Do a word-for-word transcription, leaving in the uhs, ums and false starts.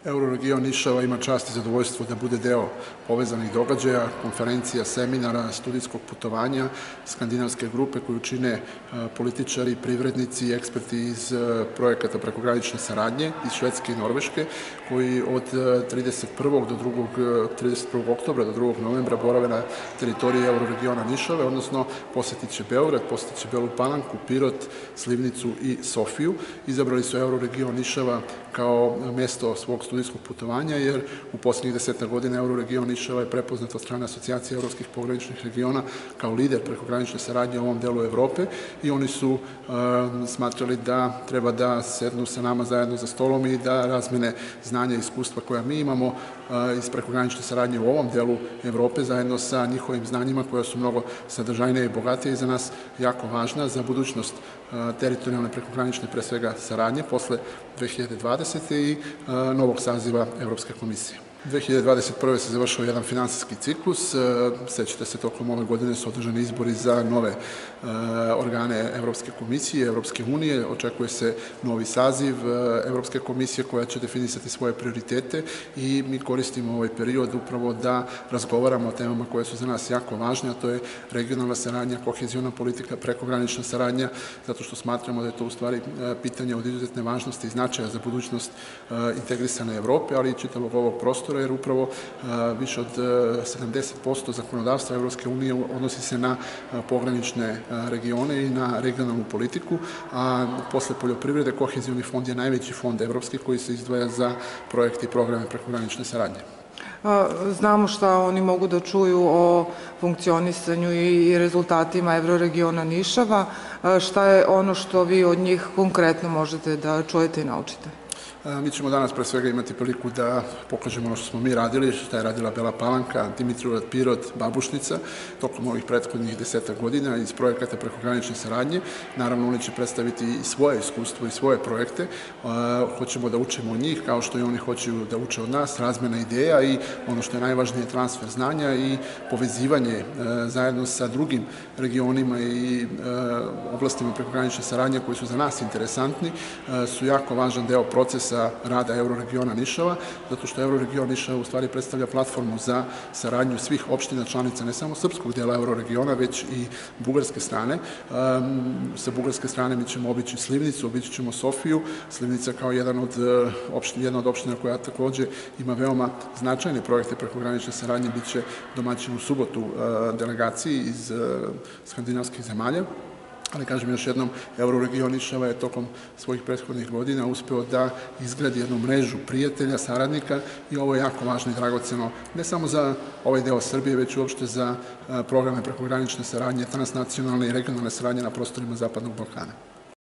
Euroregion Nišava ima čast i zadovoljstvo da bude deo povezanih događaja, konferencija, seminara, studijskog putovanja, skandinavske grupe koju čine političari, privrednici i eksperti iz projekata prekogranične saradnje iz Švedske i Norveške, koji od trideset prvog do drugog, trideset prvog oktobra do drugog novembra borave na teritoriji Euroregiona Nišave, odnosno posetit će Beograd, posetit će Belu Palanku, Pirot, Slivnicu i Sofiju. Izabrali su Euroregion Nišava kao mesto svog studijskog putovanja, jer u poslednjih deseta godina Euroregion Nišava je prepoznat od strane Asocijacije evropskih pograničnih regiona kao lider prekogranične saradnje u ovom delu Evrope i oni su smatrali da treba da sednu sa nama zajedno za stolom i da razmene znanja i iskustva koja mi imamo iz prekogranične saradnje u ovom delu Evrope zajedno sa njihovim znanjima koja su mnogo sadržajnije i bogatije i za nas jako važna za budućnost teritorijalne prekogranične pre svega saradnje posle dve hiljade dvadesete. i novog saziva Evropske komisije. dve hiljade dvadeset prve. se završao jedan finansijski ciklus. Sećate se, tokom ove godine su održani izbori za nove organe Evropske komisije, Evropske unije. Očekuje se novi saziv Evropske komisije koja će definisati svoje prioritete i mi koristimo ovaj period upravo da razgovaramo o temama koje su za nas jako važne, a to je regionalna saradnja, kohezijona politika, prekogranična saradnja, zato što smatramo da je to u stvari pitanje od izuzetne važnosti i značaja za budućnost integrisane Evrope, ali i čitavog ovog prostora, jer upravo više od sedamdeset posto zakonodavstva Evropske unije odnosi se na pogranične regione i na regionalnu politiku, a posle poljoprivrede kohezijoni fond je najveći fond evropski koji se izdvaja za projekte i programe prekogranične saradnje. Znamo šta oni mogu da čuju o funkcionisanju i rezultatima Euroregiona Nišava. Šta je ono što vi od njih konkretno možete da čujete i naučite? Mi ćemo danas pre svega imati priliku da pokažemo ono što smo mi radili, šta je radila Bela Palanka, Dimitrovgrad, Pirot, Babušnica, tokom ovih prethodnih deseta godina iz projekata prekogranične saradnje. Naravno, oni će predstaviti i svoje iskustvo i svoje projekte. Hoćemo da učimo od njih, kao što i oni hoće da uče od nas, razmena ideja i ono što je najvažnije, transfer znanja i povezivanje zajedno sa drugim regionima i oblastima prekogranične saradnje koji su za nas interesantni, su jako važan deo procesa rada Euroregiona Nišava, zato što Euroregion Nišava u stvari predstavlja platformu za saradnju svih opština članica, ne samo srpskog dela Euroregiona, već i bugarske strane. Sa bugarske strane mi ćemo obići Slivnicu, obići ćemo Sofiju. Slivnica kao jedan od opština, jedna od opština koja takođe ima veoma značajne projekte prekogranične saradnje, bit će domaćin u subotu delegaciji iz skandinavskih zemalja. Ali, kažem još jednom, Euroregion Nišava je tokom svojih prethodnih godina uspeo da izgradi jednu mrežu prijatelja, saradnika i ovo je jako važno i dragoceno ne samo za ovaj deo Srbije, već uopšte za programe prekogranične saradnje, transnacionalne i regionalne saradnje na prostorima Zapadnog Balkana.